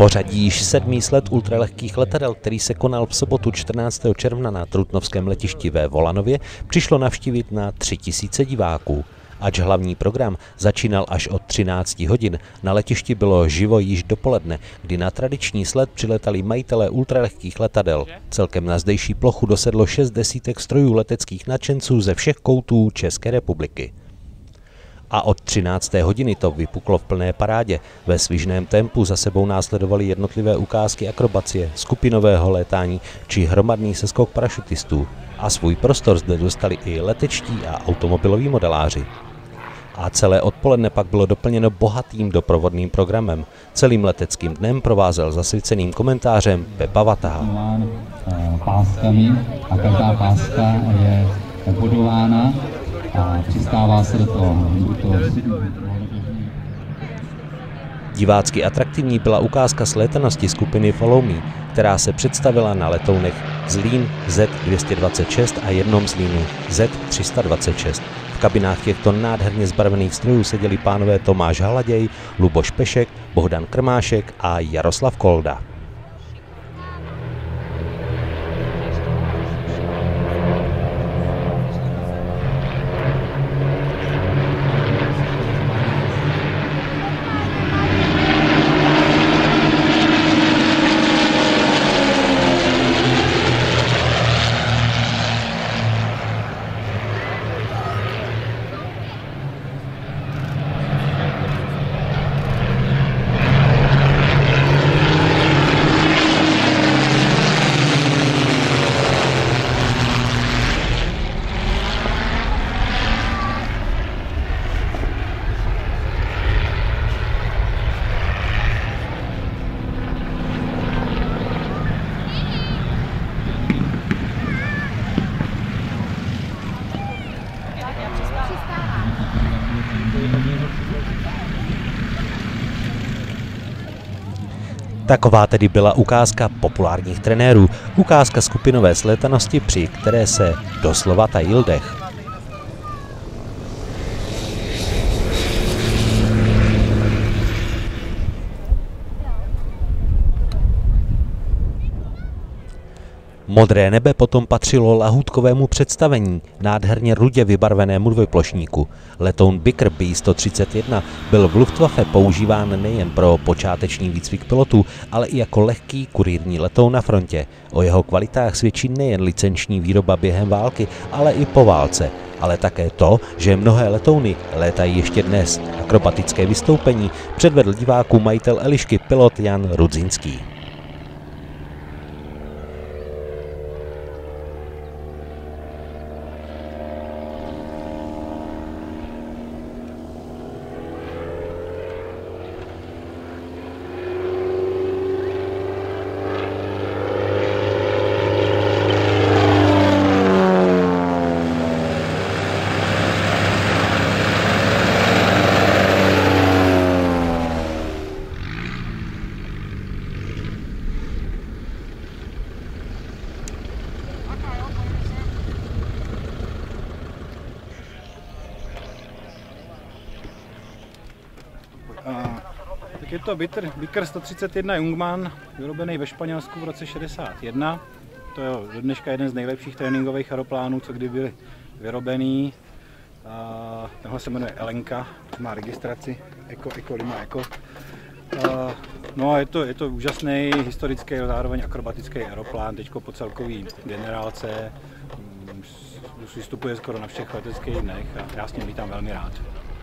pořadí již 7. slet ultralehkých letadel, který se konal v sobotu 14. června na Trutnovském letišti ve Volanově, přišlo navštívit na 3000 diváků. Ač hlavní program začínal až od 13 hodin, na letišti bylo živo již dopoledne, kdy na tradiční slet přiletali majitelé ultralehkých letadel. Celkem na zdejší plochu dosedlo 6 desítek strojů leteckých nadšenců ze všech koutů České republiky. A od 13. hodiny to vypuklo v plné parádě. Ve svižném tempu za sebou následovaly jednotlivé ukázky akrobacie, skupinového létání či hromadný seskok parašutistů. A svůj prostor zde dostali i letečtí a automobiloví modeláři. A celé odpoledne pak bylo doplněno bohatým doprovodným programem. Celým leteckým dnem provázel zasvěceným komentářem Pepa Vataha. Páskami a každá páska je budována a přistává se do toho. Divácky atraktivní byla ukázka slétanosti skupiny Follow Me, která se představila na letounech Zlín Z226 a jednom Zlínu Z326. V kabinách těchto nádherně zbarvených strojů seděli pánové Tomáš Haladěj, Luboš Pešek, Bohdan Krmášek a Jaroslav Kolda. Taková tedy byla ukázka populárních trenérů, ukázka skupinové slétanosti, při které se doslova tajil dech. Modré nebe potom patřilo lahůdkovému představení, nádherně rudě vybarvenému dvojplošníku. Letoun Biker B-131 byl v Luftwaffe používán nejen pro počáteční výcvik pilotů, ale i jako lehký kurýrní letoun na frontě. O jeho kvalitách svědčí nejen licenční výroba během války, ale i po válce. Ale také to, že mnohé letouny létají ještě dnes. Akrobatické vystoupení předvedl divákům majitel Elišky, pilot Jan Rudzinský. Tak je to Biker 131 Jungmann, vyrobený ve Španělsku v roce 61. To je do dneška jeden z nejlepších tréninkových aeroplánů, co kdy byly vyrobený. Tenhle se jmenuje Elenka, má registraci Eko Lima Eko. No a je to úžasný historický, zároveň akrobatický aeroplán, teďko po celkový generálce. Vystupuje skoro na všech leteckých dnech a já s ním vítám velmi rád.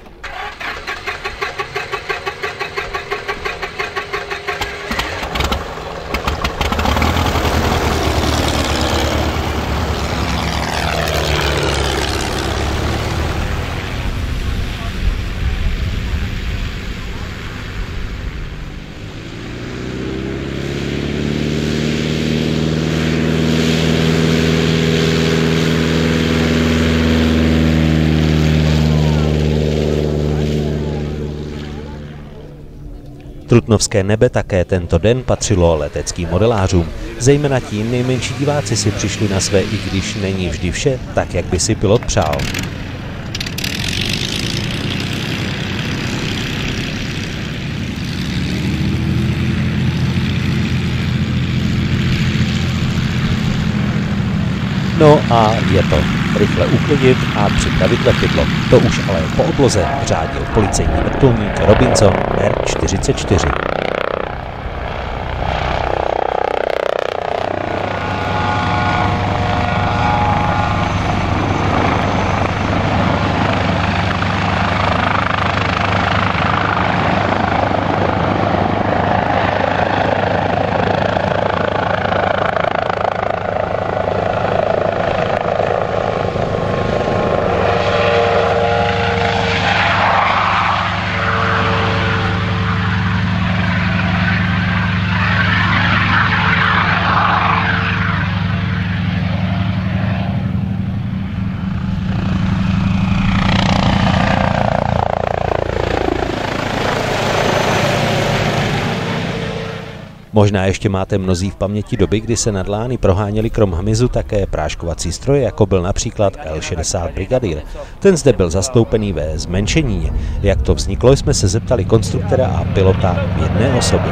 Trutnovské nebe také tento den patřilo leteckým modelářům. Zejména tím nejmenší diváci si přišli na své, i když není vždy vše tak, jak by si pilot přál. No a je to rychle uklidit a připravit lepidlo. To už ale po obloze řádil policejní vrtulník Robinson R-44. Možná ještě máte mnozí v paměti doby, kdy se nad lány proháněli krom hmyzu také práškovací stroje, jako byl například L-60 Brigadier. Ten zde byl zastoupený ve zmenšenině. Jak to vzniklo, jsme se zeptali konstruktora a pilota v jedné osobě.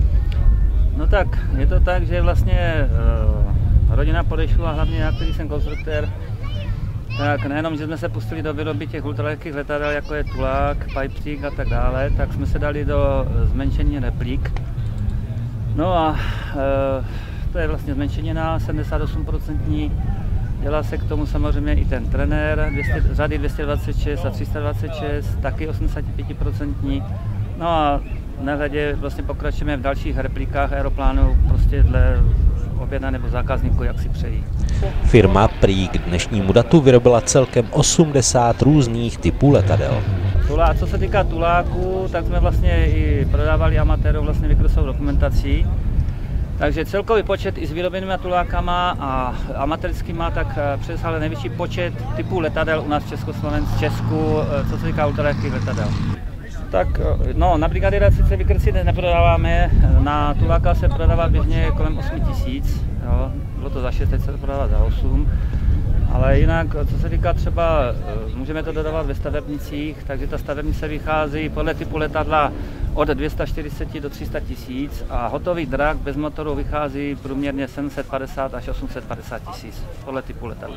No tak, je to tak, že vlastně rodina podešla, hlavně já, který jsem konstruktér, tak nejenom, že jsme se pustili do výroby těch ultralehkých letadel, jako je Tulák, Pipřík a tak dále, tak jsme se dali do zmenšení replik. No a to je vlastně zmenšeněná, 78%. Dělá se k tomu samozřejmě i ten trenér, řady 226 a 326, taky 85%. No a nehledě vlastně pokračujeme v dalších replikách aeroplánů, prostě dle objedna nebo zákazníků, jak si přejí. Firma prý k dnešnímu datu vyrobila celkem 80 různých typů letadel. A co se týká Tuláku, tak jsme vlastně i prodávali amatérům vlastně výkresovou dokumentací. Takže celkový počet i s vyrobenými Tulákama a amatérskýma tak přesahuje největší počet typů letadel u nás v Česku, co se týká ultralehkých letadel. Tak no, na Brigadiera sice výkresy neprodáváme, na Tuláka se prodává běžně kolem 8 000, bylo to za 6, teď se to prodává za 8. Ale jinak, co se týká třeba, můžeme to dodávat ve stavebnicích, takže ta stavebnice vychází podle typu letadla od 240 do 300 000 a hotový drak bez motoru vychází průměrně 750 až 850 000 podle typu letadla.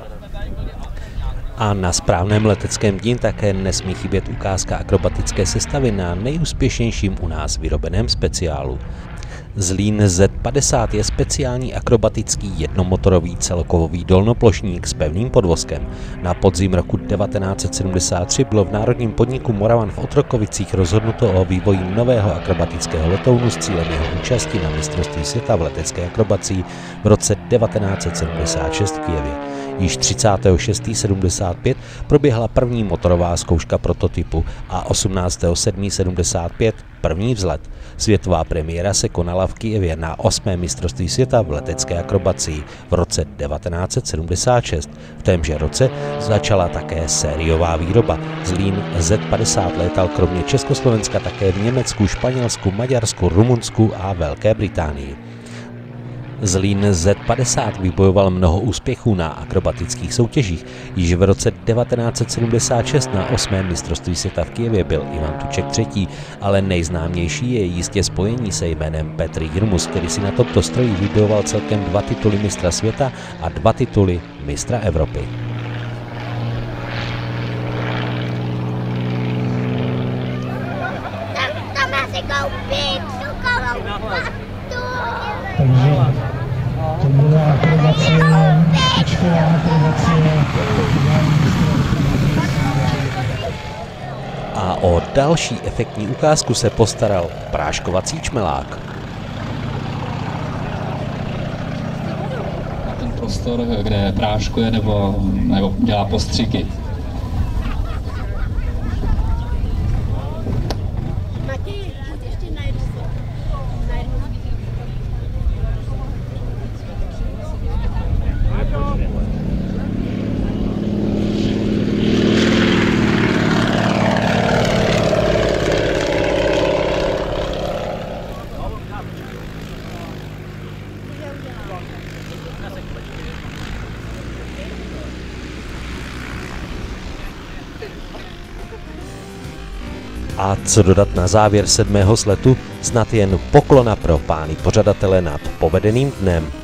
A na správném leteckém dni také nesmí chybět ukázka akrobatické sestavy na nejúspěšnějším u nás vyrobeném speciálu. Zlín Z50 je speciální akrobatický jednomotorový celkový dolnoplošník s pevným podvozkem. Na podzim roku 1973 bylo v národním podniku Moravan v Otrokovicích rozhodnuto o vývoji nového akrobatického letounu s cílem jeho účasti na mistrovství světa v letecké akrobacii v roce 1976 v Kyjevě. Již 30.6.75 proběhla první motorová zkouška prototypu a 18.7.75 první vzlet. Světová premiéra se konala v Kyjevě na 8. mistrovství světa v letecké akrobacii v roce 1976. V témže roce začala také sériová výroba. Zlín Z50 létal kromě Československa také v Německu, Španělsku, Maďarsku, Rumunsku a Velké Británii. Zlín Z50 vybojoval mnoho úspěchů na akrobatických soutěžích. Již v roce 1976 na 8. mistrovství světa v Kyjevě byl Ivan Tuček třetí, ale nejznámější je jistě spojení se jménem Petr Jirmus, který si na tomto stroji vybojoval celkem 2 tituly mistra světa a 2 tituly mistra Evropy. To byla akrobacie, škola akrobacie. A o další efektní ukázku se postaral práškovací čmelák. Ten prostor, kde práškuje nebo dělá postřiky. A co dodat na závěr 7. sletu? Snad jen poklona pro pány pořadatele nad povedeným dnem.